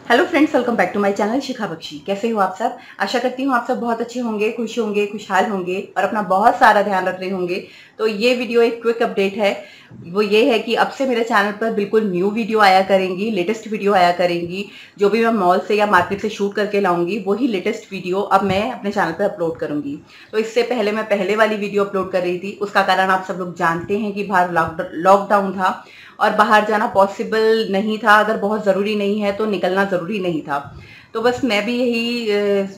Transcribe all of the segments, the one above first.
Hello friends, welcome back to my channel Shikha Bakshi. कैसे हो आप सब? आशा करती हूँ आप सब बहुत अच्छे होंगे, खुश होंगे, खुशहाल होंगे और अपना बहुत सारा ध्यान रख रहे होंगे। तो ये वीडियो एक क्विक अपडेट है। वो ये है कि अब से मेरे चैनल पर बिल्कुल न्यू वीडियो आया करेंगी, लेटेस्ट वीडियो आया करेंगी। जो भी मैं मॉल से या मार्केट से शूट करके लाऊंगी वही लेटेस्ट वीडियो अब मैं अपने चैनल पर अपलोड करूंगी। तो इससे पहले मैं पहले वाली वीडियो अपलोड कर रही थी, उसका कारण आप सब लोग जानते हैं कि बाहर लॉकडाउन था और बाहर जाना पॉसिबल नहीं था। अगर बहुत ज़रूरी नहीं है तो निकलना ज़रूरी नहीं था। तो बस मैं भी यही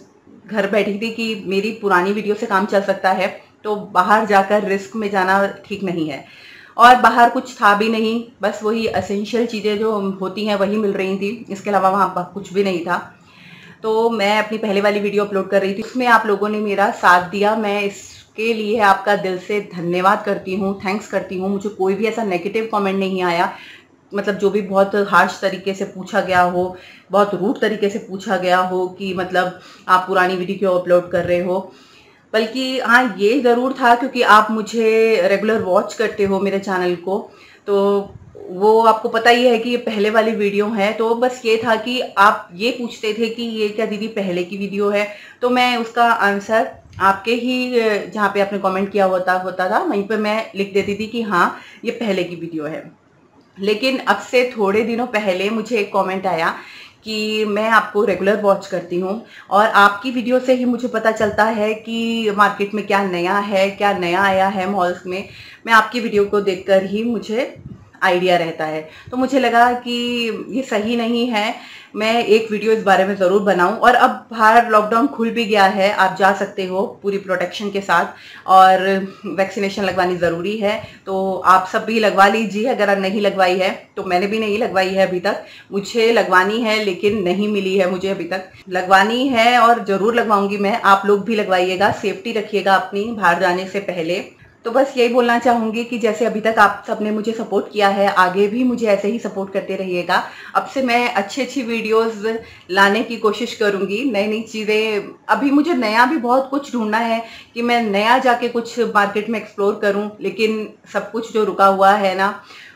घर बैठी थी कि मेरी पुरानी वीडियो से काम चल सकता है, तो बाहर जाकर रिस्क में जाना ठीक नहीं है। और बाहर कुछ था भी नहीं, बस वही एसेंशियल चीज़ें जो होती हैं वही मिल रही थी। इसके अलावा वहाँ कुछ भी नहीं था। तो मैं अपनी पहले वाली वीडियो अपलोड कर रही थी, उसमें आप लोगों ने मेरा साथ दिया। मैं इसके लिए आपका दिल से धन्यवाद करती हूँ, थैंक्स करती हूँ। मुझे कोई भी ऐसा नेगेटिव कमेंट नहीं आया, मतलब जो भी बहुत हार्श तरीके से पूछा गया हो, बहुत रूड तरीके से पूछा गया हो कि मतलब आप पुरानी वीडियो क्यों अपलोड कर रहे हो। बल्कि हाँ, ये ज़रूर था क्योंकि आप मुझे रेगुलर वॉच करते हो मेरे चैनल को, तो वो आपको पता ही है कि ये पहले वाली वीडियो है। तो बस ये था कि आप ये पूछते थे कि ये क्या दीदी पहले की वीडियो है, तो मैं उसका आंसर आपके ही जहाँ पे आपने कमेंट किया होता था वहीं पे मैं लिख देती थी कि हाँ, ये पहले की वीडियो है। लेकिन अब से थोड़े दिनों पहले मुझे एक कमेंट आया कि मैं आपको रेगुलर वॉच करती हूँ और आपकी वीडियो से ही मुझे पता चलता है कि मार्केट में क्या नया है, क्या नया आया है मॉल्स में। मैं आपकी वीडियो को देखकर ही मुझे आइडिया रहता है। तो मुझे लगा कि ये सही नहीं है, मैं एक वीडियो इस बारे में ज़रूर बनाऊं। और अब बाहर लॉकडाउन खुल भी गया है, आप जा सकते हो पूरी प्रोटेक्शन के साथ, और वैक्सीनेशन लगवानी ज़रूरी है। तो आप सब भी लगवा लीजिए, अगर नहीं लगवाई है तो। मैंने भी नहीं लगवाई है अभी तक, मुझे लगवानी है लेकिन नहीं मिली है मुझे अभी तक। लगवानी है और ज़रूर लगवाऊंगी मैं। आप लोग भी लगवाइएगा, सेफ्टी रखिएगा अपनी बाहर जाने से पहले। तो बस यही बोलना चाहूंगी कि जैसे अभी तक आप सबने मुझे सपोर्ट किया है, आगे भी मुझे ऐसे ही सपोर्ट करते रहिएगा। अब से मैं अच्छी अच्छी वीडियोस लाने की कोशिश करूंगी, नई नई चीज़ें। अभी मुझे नया भी बहुत कुछ ढूंढना है कि मैं नया जाके कुछ मार्केट में एक्सप्लोर करूं, लेकिन सब कुछ जो रुका हुआ है ना,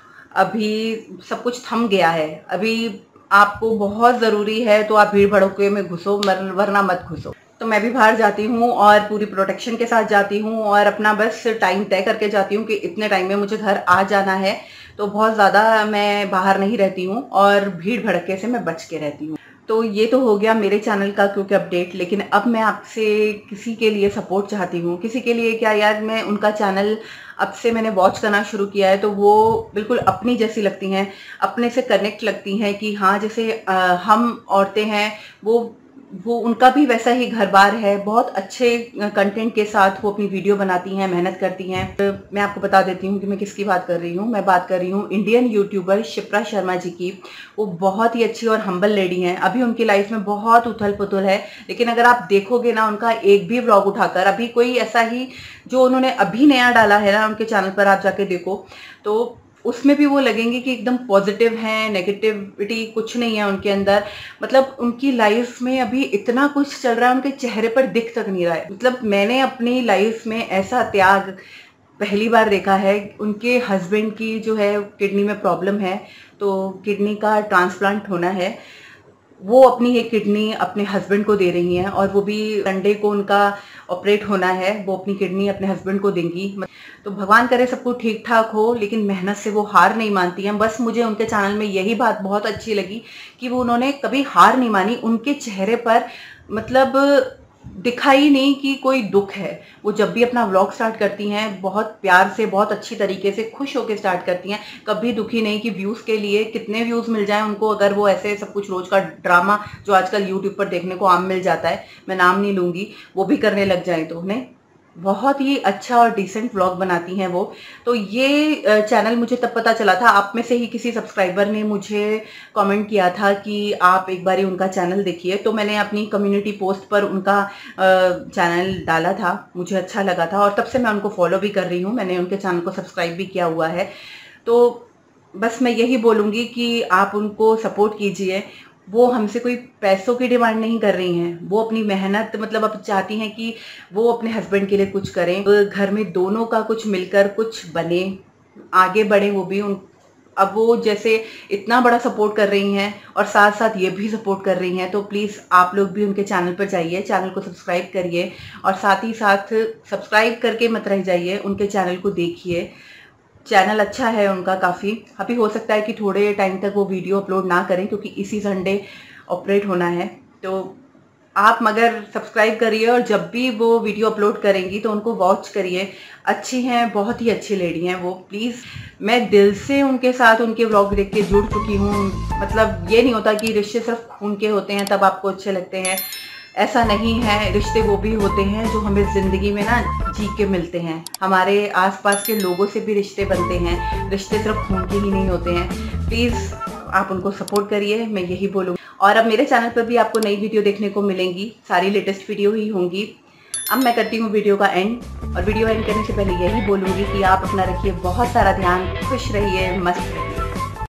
अभी सब कुछ थम गया है। अभी आपको बहुत ज़रूरी है तो आप भीड़ भड़के में घुसो, वरना मत घुसो। तो मैं भी बाहर जाती हूँ और पूरी प्रोटेक्शन के साथ जाती हूँ और अपना बस टाइम तय करके जाती हूँ कि इतने टाइम में मुझे घर आ जाना है। तो बहुत ज़्यादा मैं बाहर नहीं रहती हूँ और भीड़ भड़के से मैं बच के रहती हूँ। तो ये तो हो गया मेरे चैनल का क्योंकि अपडेट। लेकिन अब मैं आपसे किसी के लिए सपोर्ट चाहती हूँ। किसी के लिए क्या यार, मैं उनका चैनल अब से मैंने वॉच करना शुरू किया है तो वो बिल्कुल अपनी जैसी लगती हैं, अपने से कनेक्ट लगती हैं कि हाँ, जैसे हम औरतें हैं, वो उनका भी वैसा ही घर बार है। बहुत अच्छे कंटेंट के साथ वो अपनी वीडियो बनाती हैं, मेहनत करती हैं। मैं आपको बता देती हूँ कि मैं किसकी बात कर रही हूँ। मैं बात कर रही हूँ इंडियन यूट्यूबर शिप्रा शर्मा जी की। वो बहुत ही अच्छी और हम्बल लेडी हैं। अभी उनकी लाइफ में बहुत उथल पुथल है, लेकिन अगर आप देखोगे ना उनका एक भी व्लॉग उठाकर, अभी कोई ऐसा ही जो उन्होंने अभी नया डाला है ना उनके चैनल पर, आप जाके देखो तो उसमें भी वो लगेंगे कि एकदम पॉजिटिव हैं, नेगेटिविटी कुछ नहीं है उनके अंदर। मतलब उनकी लाइफ में अभी इतना कुछ चल रहा है, उनके चेहरे पर दिख तक नहीं रहा है। मतलब मैंने अपनी लाइफ में ऐसा त्याग पहली बार देखा है। उनके हस्बैंड की जो है किडनी में प्रॉब्लम है, तो किडनी का ट्रांसप्लांट होना है। वो अपनी एक किडनी अपने हस्बैंड को दे रही हैं और वो भी संडे को उनका ऑपरेट होना है। वो अपनी किडनी अपने हस्बैंड को देंगी। तो भगवान करे सब कुछ ठीक ठाक हो, लेकिन मेहनत से वो हार नहीं मानती हैं। बस मुझे उनके चैनल में यही बात बहुत अच्छी लगी कि वो उन्होंने कभी हार नहीं मानी। उनके चेहरे पर मतलब दिखा ही नहीं कि कोई दुख है। वो जब भी अपना व्लॉग स्टार्ट करती हैं बहुत प्यार से, बहुत अच्छी तरीके से, खुश होकर स्टार्ट करती हैं। कभी दुखी नहीं कि व्यूज़ के लिए कितने व्यूज़ मिल जाएं उनको। अगर वो ऐसे सब कुछ रोज का ड्रामा जो आजकल यूट्यूब पर देखने को आम मिल जाता है, मैं नाम नहीं लूँगी, वो भी करने लग जाएं तो उन्हें बहुत ही अच्छा और डिसेंट व्लॉग बनाती हैं वो। तो ये चैनल मुझे तब पता चला था, आप में से ही किसी सब्सक्राइबर ने मुझे कमेंट किया था कि आप एक बारी उनका चैनल देखिए। तो मैंने अपनी कम्युनिटी पोस्ट पर उनका चैनल डाला था, मुझे अच्छा लगा था और तब से मैं उनको फॉलो भी कर रही हूँ। मैंने उनके चैनल को सब्सक्राइब भी किया हुआ है। तो बस मैं यही बोलूँगी कि आप उनको सपोर्ट कीजिए। वो हमसे कोई पैसों की डिमांड नहीं कर रही हैं। वो अपनी मेहनत, मतलब अब चाहती हैं कि वो अपने हस्बैंड के लिए कुछ करें, घर में दोनों का कुछ मिलकर कुछ बने, आगे बढ़े वो भी। अब वो जैसे इतना बड़ा सपोर्ट कर रही हैं और साथ साथ ये भी सपोर्ट कर रही हैं, तो प्लीज़ आप लोग भी उनके चैनल पर जाइए, चैनल को सब्सक्राइब करिए और साथ ही साथ सब्सक्राइब करके मत रह जाइए, उनके चैनल को देखिए। चैनल अच्छा है उनका काफ़ी। अभी हो सकता है कि थोड़े टाइम तक वो वीडियो अपलोड ना करें क्योंकि इसी संडे ऑपरेट होना है, तो आप मगर सब्सक्राइब करिए और जब भी वो वीडियो अपलोड करेंगी तो उनको वॉच करिए। अच्छी हैं, बहुत ही अच्छी लेडी हैं वो। प्लीज़, मैं दिल से उनके साथ उनके व्लॉग देख के जुड़ चुकी हूँ। मतलब ये नहीं होता कि रिश्ते सिर्फ खून के होते हैं तब आपको अच्छे लगते हैं, ऐसा नहीं है। रिश्ते वो भी होते हैं जो हमें ज़िंदगी में ना जी के मिलते हैं। हमारे आसपास के लोगों से भी रिश्ते बनते हैं, रिश्ते सिर्फ खून के ही नहीं होते हैं। प्लीज़ आप उनको सपोर्ट करिए, मैं यही बोलूँगी। और अब मेरे चैनल पर भी आपको नई वीडियो देखने को मिलेंगी, सारी लेटेस्ट वीडियो ही होंगी। अब मैं करती हूँ वीडियो का एंड, और वीडियो एंड करने से पहले यही बोलूँगी कि आप अपना रखिए बहुत सारा ध्यान, खुश रहिए, मस्त रहिए।